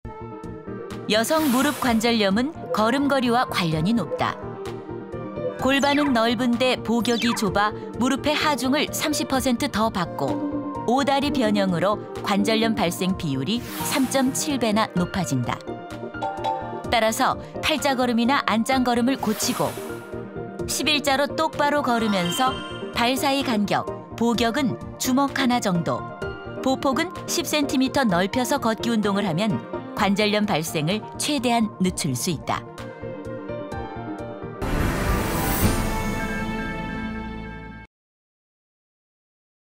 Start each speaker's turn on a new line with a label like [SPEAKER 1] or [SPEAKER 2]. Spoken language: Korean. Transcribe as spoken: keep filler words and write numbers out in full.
[SPEAKER 1] 여성 무릎 관절염은 걸음걸이와 관련이 높다. 골반은 넓은데 복역이 좁아 무릎의 하중을 삼십 퍼센트 더 받고 오다리 변형으로 관절염 발생 비율이 삼 점 칠 배나 높아진다. 따라서 팔자걸음이나 안짱걸음을 고치고 십일자로 똑바로 걸으면서 발 사이 간격, 복역은 주먹 하나 정도, 보폭은 십 센티미터 넓혀서 걷기 운동을 하면 관절염 발생을 최대한 늦출 수 있다.